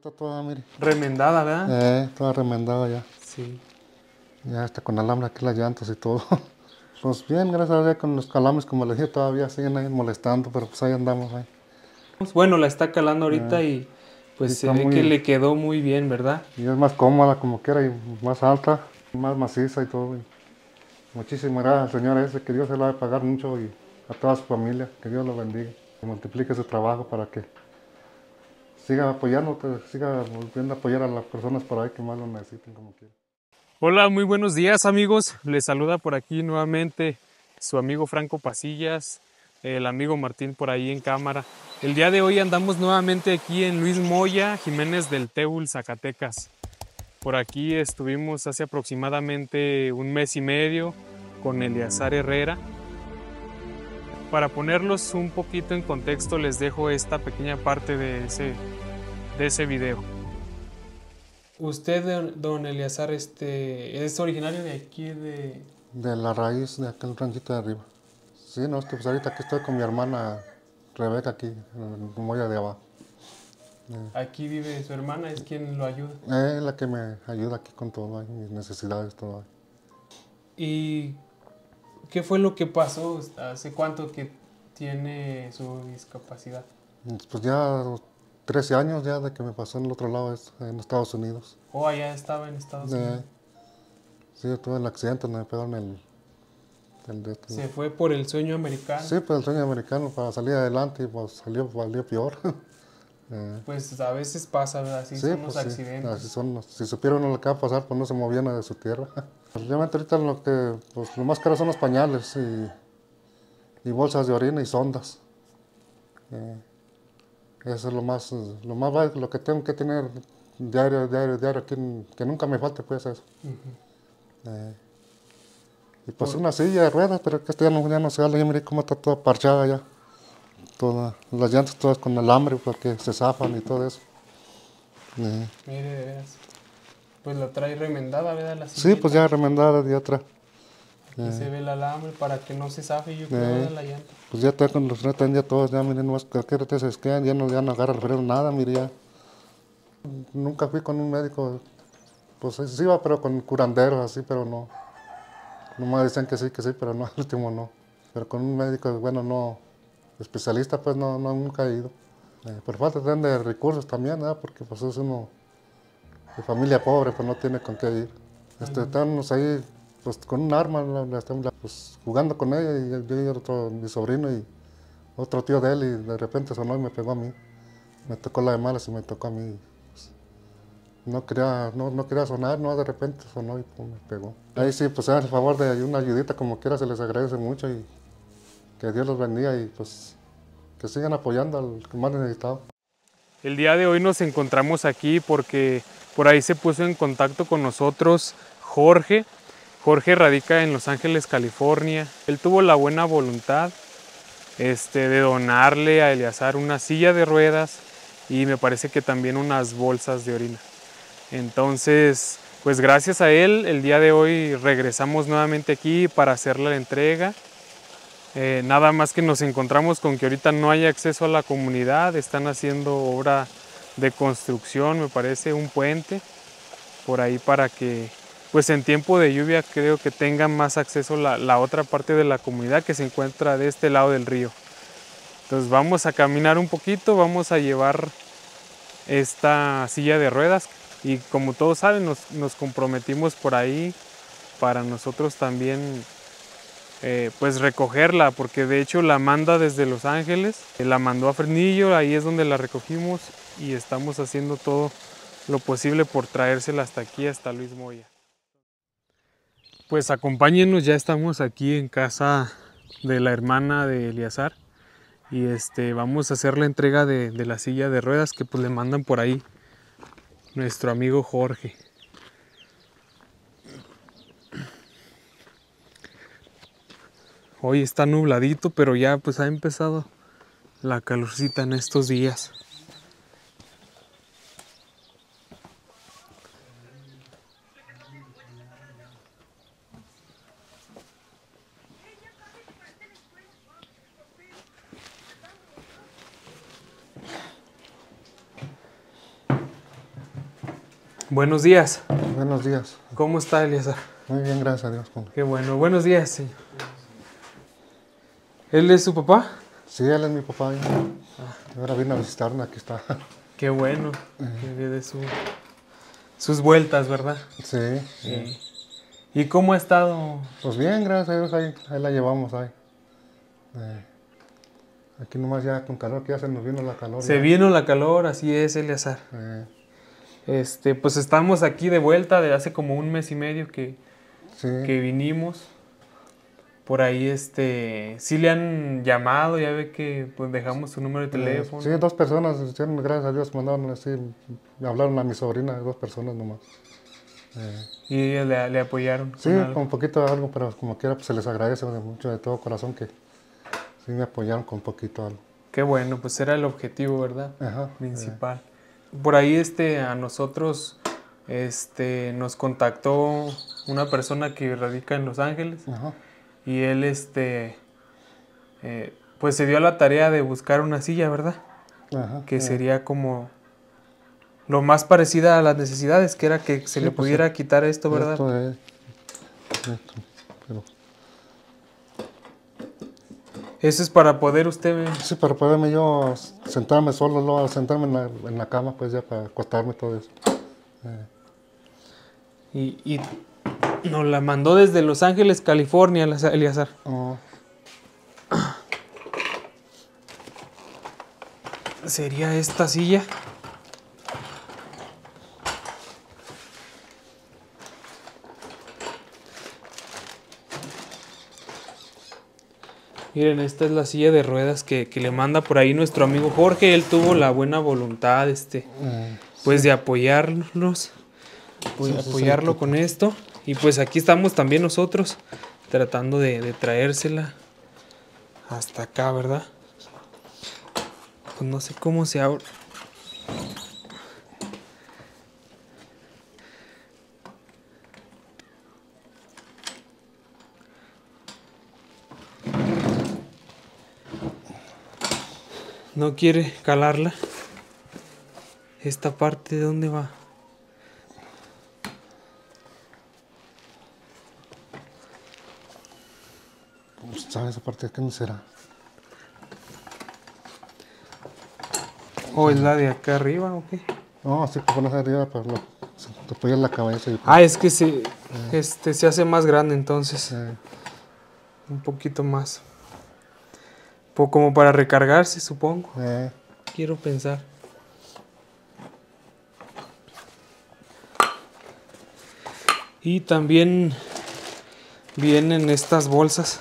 está toda, mire. Remendada, ¿verdad? Toda remendada ya. Sí. Ya está con alambre aquí las llantas y todo. Pues bien, gracias a Dios con los calambres, como les dije, todavía siguen ahí molestando, pero pues ahí andamos ahí. Bueno, la está calando ahorita y pues Sí, se está ve que muy, le quedó muy bien, ¿verdad? y es más cómoda como quiera y más alta, más maciza y todo. Y muchísimas gracias al Señor ese, que Dios se lo va a pagar mucho y a toda su familia, que Dios lo bendiga. Que multiplique su trabajo para que siga apoyando, siga volviendo a apoyar a las personas por ahí que más lo necesiten como quiera. Hola, muy buenos días amigos. Les saluda por aquí nuevamente su amigo Franco Pasillas, el amigo Martín por ahí en cámara. El día de hoy andamos nuevamente aquí en Luis Moya, Jiménez del Teúl, Zacatecas. Por aquí estuvimos hace aproximadamente un mes y medio con Eleazar Herrera. Para ponerlos un poquito en contexto les dejo esta pequeña parte de ese video. Usted, don Eleazar, es originario de aquí De la raíz de aquel ranchito de arriba. Sí, no, pues ahorita aquí estoy con mi hermana Rebeca aquí, en Moya de abajo. Aquí vive su hermana, es quien lo ayuda. Es la que me ayuda aquí con todo, mis necesidades, todo. ¿Y qué fue lo que pasó? ¿Hace cuánto que tiene su discapacidad? Pues ya 13 años ya de que me pasó en el otro lado, en Estados Unidos. Oh, allá estaba en Estados Unidos. Sí, yo tuve el accidente donde me pegaron Se fue por el sueño americano. Sí, pues el sueño americano para salir adelante y pues salió peor. Pues a veces pasa, ¿verdad? Así Sí, son pues los sí, accidentes. así son. Si supieran lo que va a pasar, pues no se movían de su tierra. Pues, realmente ahorita lo más caro son los pañales y bolsas de orina y sondas. Eso es lo que tengo que tener diario, que nunca me falte, pues eso. Eh, y pues una silla de ruedas, pero que esto ya no se habla, ya miré cómo está toda parchada ya. Las llantas todas con alambre porque se zafan y todo eso. Mire, de veras. Pues la trae remendada, ¿verdad? La Sí, sillita. pues ya remendada de otra. Aquí se ve el alambre para que no se zafe, yo creo, de la llanta. Pues ya está con los frenos ya todos, ya miren, nomás cualquier te se esquean, ya no agarra el freno nada, mire ya. Nunca fui con un médico, pues sí iba, pero con curanderos así, pero no. Nomás decían que sí, pero no, al último no. Pero con un médico, bueno, no, especialista, pues no nunca he ido. Por falta de recursos también, ¿verdad? Porque pues es uno de familia pobre, pues no tiene con qué ir. Estábamos ahí, pues con un arma, pues, jugando con ella, y yo y mi sobrino y otro tío de él, y de repente sonó y me pegó a mí. Me tocó la de malas y me tocó a mí. Pues, no quería sonar, no, de repente sonó y pum, me pegó. Ahí sí, pues hagan el favor de una ayudita como quiera, se les agradece mucho y que Dios los bendiga y pues que sigan apoyando al que más necesitado. El día de hoy nos encontramos aquí porque por ahí se puso en contacto con nosotros Jorge. Jorge radica en Los Ángeles, California. Él tuvo la buena voluntad de donarle a Eleazar una silla de ruedas y me parece que también unas bolsas de orina. Entonces, pues gracias a él, el día de hoy regresamos nuevamente aquí para hacerle la entrega. Nada más que nos encontramos con que ahorita no hay acceso a la comunidad, están haciendo obra de construcción, me parece, un puente por ahí para que, pues en tiempo de lluvia creo que tengan más acceso la otra parte de la comunidad que se encuentra de este lado del río. Entonces vamos a caminar un poquito, vamos a llevar esta silla de ruedas y como todos saben nos comprometimos por ahí para nosotros también pues recogerla, porque de hecho la manda desde Los Ángeles, la mandó a Fresnillo, ahí es donde la recogimos y estamos haciendo todo lo posible por traérsela hasta aquí, hasta Luis Moya. Pues acompáñenos, ya estamos aquí en casa de la hermana de Eleazar y vamos a hacer la entrega de la silla de ruedas que pues le mandan por ahí nuestro amigo Jorge. Hoy está nubladito, pero ya pues ha empezado la calorcita en estos días. Buenos días. Buenos días. ¿Cómo está, Eleazar? Muy bien, gracias a Dios. Qué bueno. Buenos días, señor. ¿Él es su papá? Sí, él es mi papá. Ahora vino a visitarme, aquí está. Qué bueno. Que de sus vueltas, ¿verdad? Sí. Sí. ¿Y cómo ha estado? Pues bien, gracias a Dios, ahí la llevamos ahí. Aquí nomás ya con calor, que ya se nos vino la calor. Se ya. vino la calor, así es, Eleazar. Pues estamos aquí de vuelta de hace como un mes y medio que Sí. vinimos. Por ahí, sí le han llamado, ya ve que pues dejamos su número de teléfono. Sí, 2 personas, gracias a Dios, mandaron así, me hablaron a mi sobrina, 2 personas nomás. Y ellas le apoyaron. Sí, con algo. con un poquito de algo, pero como quiera, pues se les agradece mucho de todo corazón que sí me apoyaron con poquito algo. Qué bueno, pues era el objetivo, ¿verdad? Ajá. Principal. Por ahí, a nosotros, nos contactó una persona que radica en Los Ángeles. Ajá. Y él, pues se dio a la tarea de buscar una silla, ¿verdad? Ajá. Que sería como lo más parecida a las necesidades, que era que se Sí, le pues, pudiera quitar esto, ¿verdad? Esto, pero, Eso es para poder usted... sí, para poderme yo sentarme solo, luego sentarme en la cama, pues ya para acostarme todo eso. Y nos la mandó desde Los Ángeles, California, Eleazar. Oh, Sería esta silla. Miren, esta es la silla de ruedas que le manda por ahí nuestro amigo Jorge. Él tuvo la buena voluntad, pues de apoyarnos, apoyarlo con esto. Y pues aquí estamos también nosotros, tratando de traérsela hasta acá, ¿verdad? Pues no sé cómo se abre. No quiere calarla. Esta parte, ¿de dónde va? pues, ¿sabes aparte de qué no será? ¿O es la de acá arriba o qué? No, sí, para ponerse arriba, para te apoyar la cabeza. Y, Ah, es que se hace más grande entonces. Un poquito más. Como para recargarse, supongo. Quiero pensar. Y también vienen estas bolsas.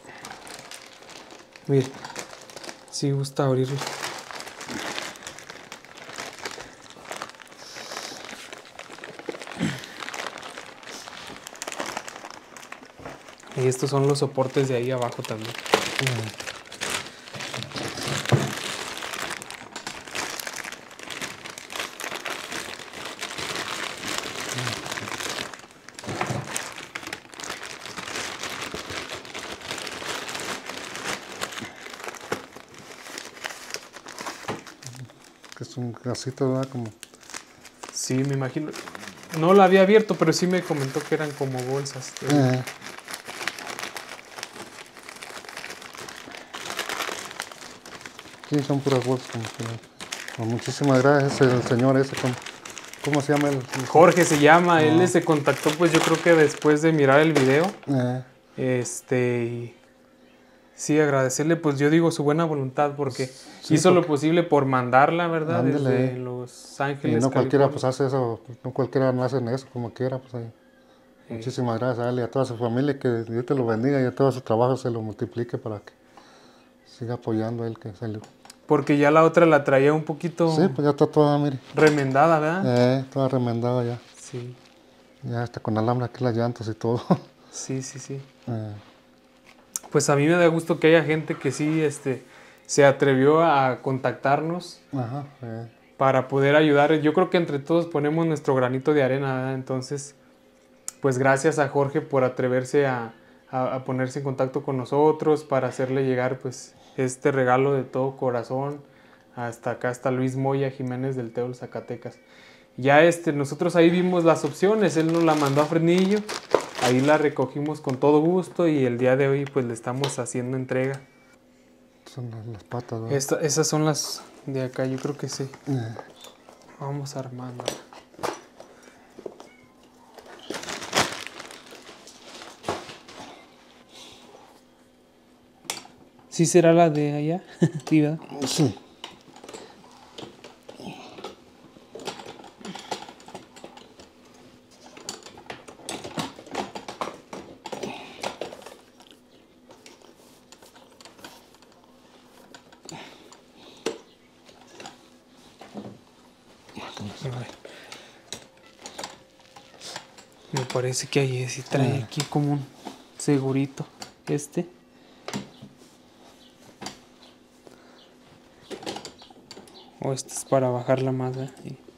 Mira, si gusta abrirlo. Y estos son los soportes de ahí abajo también. que es un gasito, ¿verdad? Como, Sí, me imagino. No la había abierto, pero sí me comentó que eran como bolsas. sí, son puras bolsas. Muchísimas gracias, el señor ese. ¿Cómo se llama? Jorge se llama, él se contactó pues yo creo que después de mirar el video. Y sí, agradecerle pues yo digo su buena voluntad porque Sí, hizo lo porque- posible por mandarla, ¿verdad? Ándele. Desde Los Ángeles, Y no cualquiera pues California. hace eso, no cualquiera no hacen eso como quiera, pues ahí. Muchísimas gracias a él y a toda su familia, que Dios te lo bendiga y a todo su trabajo se lo multiplique para que siga apoyando a él que salió. Porque ya la otra la traía un poquito Sí, pues ya está toda, mire, remendada, ¿verdad? toda remendada ya. Sí, Ya está con alambre aquí las llantas y todo. sí, sí, sí. Eh, Pues a mí me da gusto que haya gente que sí se atrevió a contactarnos Ajá. para poder ayudar. Yo creo que entre todos ponemos nuestro granito de arena, ¿verdad? Entonces, pues gracias a Jorge por atreverse a ponerse en contacto con nosotros para hacerle llegar pues este regalo de todo corazón hasta acá, hasta Luis Moya Jiménez del Teol, Zacatecas. Ya nosotros ahí vimos las opciones, él nos la mandó a Fresnillo, ahí la recogimos con todo gusto y el día de hoy pues le estamos haciendo entrega. Son las patas, ¿verdad? Esas son las de acá, yo creo que sí. Vamos armando. ¿Sí será la de allá? Sí, ¿verdad? Sí. Me parece que ahí sí trae aquí como un segurito. O este es para bajarla más, ¿verdad?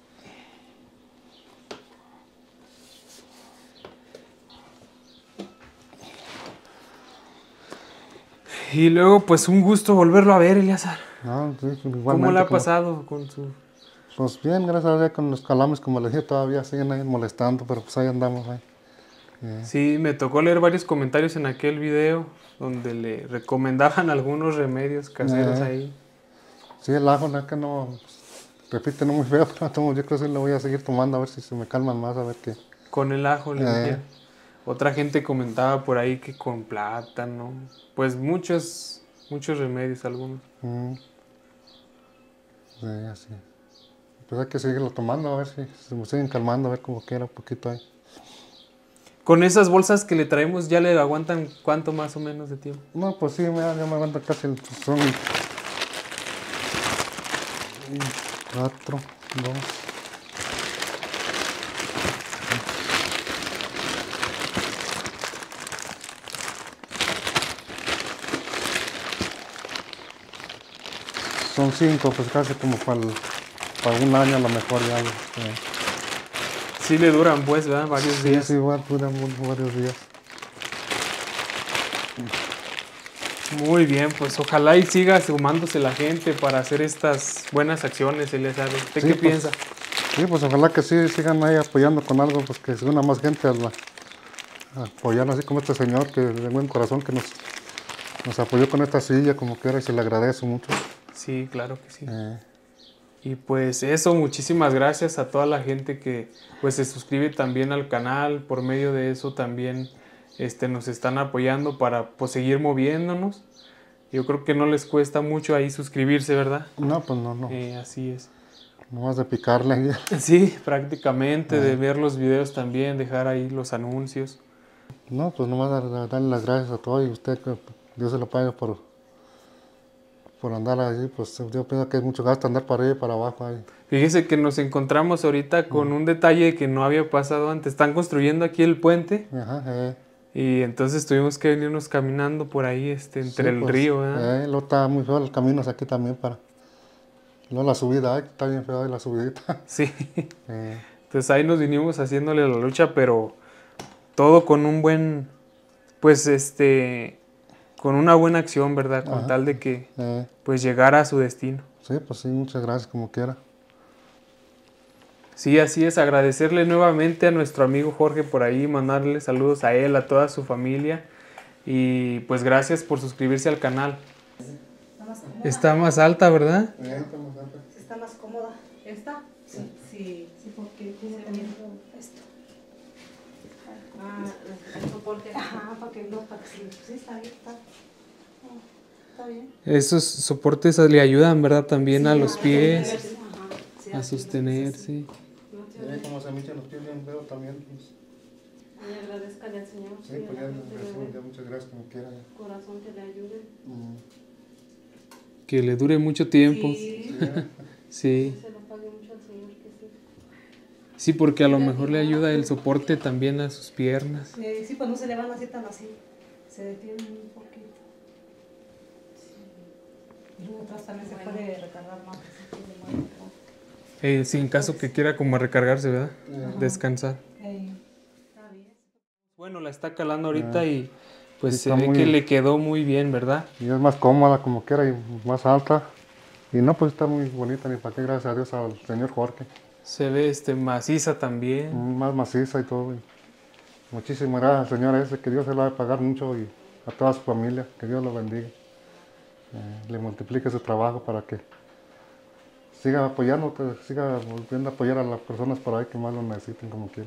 Y luego, pues un gusto volverlo a ver, Eleazar. No, sí, igualmente. ¿Cómo le ha pasado con su...? Pues bien, gracias a Dios, con los calambres, como les dije, todavía siguen ahí molestando, pero pues ahí andamos ahí. Sí, me tocó leer varios comentarios en aquel video donde le recomendaban algunos remedios caseros ahí. Sí, el ajo, no, que no, repite, no muy feo, pero yo creo que sí lo voy a seguir tomando a ver si se me calman más, a ver qué. Con el ajo le dijeron. Otra gente comentaba por ahí que con plátano, pues muchos remedios algunos. Sí, así. Pues hay que seguirlo tomando, a ver si se me siguen calmando, a ver cómo queda un poquito ahí. Con esas bolsas que le traemos, ¿ya le aguantan cuánto más o menos de tiempo? No, pues sí, ya me aguanta casi, son 4, 2. Son 5, pues casi como para un año a lo mejor ya. Sí le duran pues, ¿verdad? Varios días. Sí, igual duran varios días. Muy bien, pues ojalá y siga sumándose la gente para hacer estas buenas acciones, Eleazar. ¿Usted Sí, qué pues, piensa? Sí, pues ojalá que sí sigan ahí apoyando con algo, pues que se una más gente a apoyar, así como este señor que de buen corazón que nos apoyó con esta silla, como quiera, y se le agradece mucho. Sí, claro que sí. Y pues eso, muchísimas gracias a toda la gente que pues se suscribe también al canal. Por medio de eso también nos están apoyando para pues seguir moviéndonos. Yo creo que no les cuesta mucho ahí suscribirse, ¿verdad? No, pues no. Así es. Nomás de picarle. Sí, prácticamente, de ver los videos también, dejar ahí los anuncios. No, pues nomás darle las gracias a todos y usted, que Dios se lo pague por andar ahí, pues yo pienso que es mucho gasto andar para arriba y para abajo ahí. Fíjese que nos encontramos ahorita con un detalle que no había pasado antes. Están construyendo aquí el puente. Y entonces tuvimos que venirnos caminando por ahí, entre el río, ¿verdad? Luego está muy feo el camino aquí también para... Luego la subida, está bien feo ahí la subidita. Sí. Entonces ahí nos vinimos haciéndole la lucha, pero todo con un buen, pues con una buena acción, ¿verdad? Con tal de que pues llegara a su destino. Sí, pues sí, muchas gracias como quiera. Sí, así es, agradecerle nuevamente a nuestro amigo Jorge por ahí, mandarle saludos a él, a toda su familia y pues gracias por suscribirse al canal. Está más alta, ¿verdad? Está más cómoda. ¿Esta? Sí, porque tiene esto. El soporte. Para que sí, está bien, está bien. Esos soportes le ayudan, ¿verdad? También a los pies, a sostenerse. Como se me echan los pies bien feos también. Pues. Y agradezcale al Señor. Sí, pues ya muchas gracias como quiera. Corazón que le ayude. Que le dure mucho tiempo. Sí. Se lo pague mucho al Señor que sí. Sí, porque a lo mejor le ayuda el soporte también a sus piernas. Sí, pues no se le van así tan así. Se detienen un poquito. Sí. Y luego atrás también se puede recargar más. Sí, en caso que quiera como recargarse, ¿verdad? Descansar. Está bien. Bueno, la está calando ahorita y pues Sí, se ve que le quedó muy bien, ¿verdad? Y es más cómoda como quiera y más alta. Y no, pues está muy bonita, ni para qué, gracias a Dios al señor Jorge. Se ve maciza también. más maciza y todo. Muchísimas gracias al señor ese, que Dios se lo va a pagar mucho y a toda su familia, que Dios lo bendiga. Le multiplique su trabajo para que siga apoyando, siga volviendo a apoyar a las personas por ahí que más lo necesiten como quiera.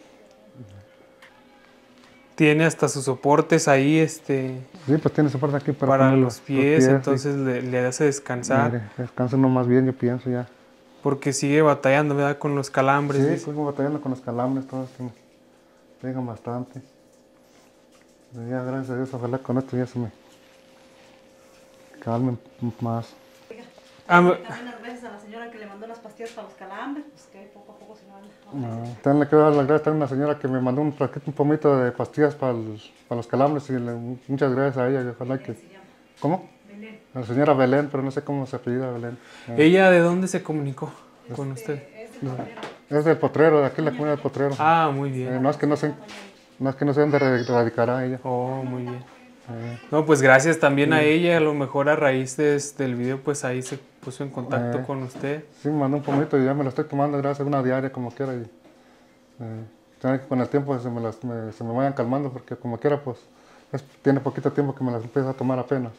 Tiene hasta sus soportes ahí, Sí, pues tiene soporte aquí para para poner los pies, sí. entonces le hace descansar. Mire, descansa uno más bien, yo pienso ya. Porque sigue batallando, ¿verdad? Con los calambres. Sí, dice. sigo batallando con los calambres, todos que me pegan bastante. Y ya, gracias a Dios, ojalá con esto ya se me calmen más. También las gracias a la señora que le mandó las pastillas para los calambres, pues que poco a poco se van. También le quiero dar las gracias a una señora que me mandó un pomito de pastillas para los calambres y muchas gracias a ella. Y ojalá que... ¿Cómo? Belén. La señora Belén, pero no sé cómo se apellida Belén. ¿Ella de dónde se comunicó con usted? Es del Potrero, de aquí la comunidad del Potrero. Ah, muy bien. No es que no sé dónde radicará ella. Oh, muy bien. No, pues gracias también a ella, a lo mejor a raíz del video, pues ahí se puso en contacto con usted. Sí, me mandó un pomito y ya me lo estoy tomando, gracias a una diaria como quiera. Y, que con el tiempo se me vayan calmando porque como quiera, pues tiene poquito tiempo que me las empiezo a tomar apenas.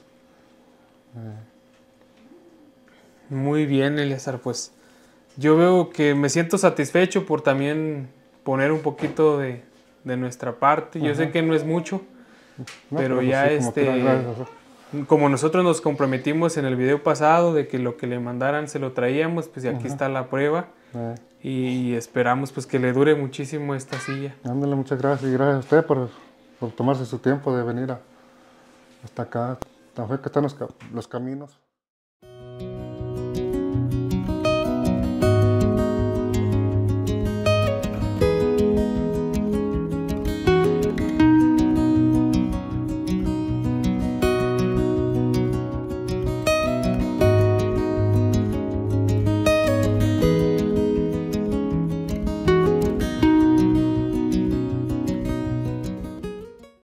Muy bien, Eleazar, pues yo veo que me siento satisfecho por también poner un poquito de nuestra parte. Yo sé que no es mucho, No, pero pues ya sí, como quiera, gracias. como nosotros nos comprometimos en el video pasado de que lo que le mandaran se lo traíamos, pues y aquí está la prueba y esperamos pues que le dure muchísimo esta silla. Ándale, muchas gracias y gracias a usted por tomarse su tiempo de venir hasta acá, tan feo que están los caminos.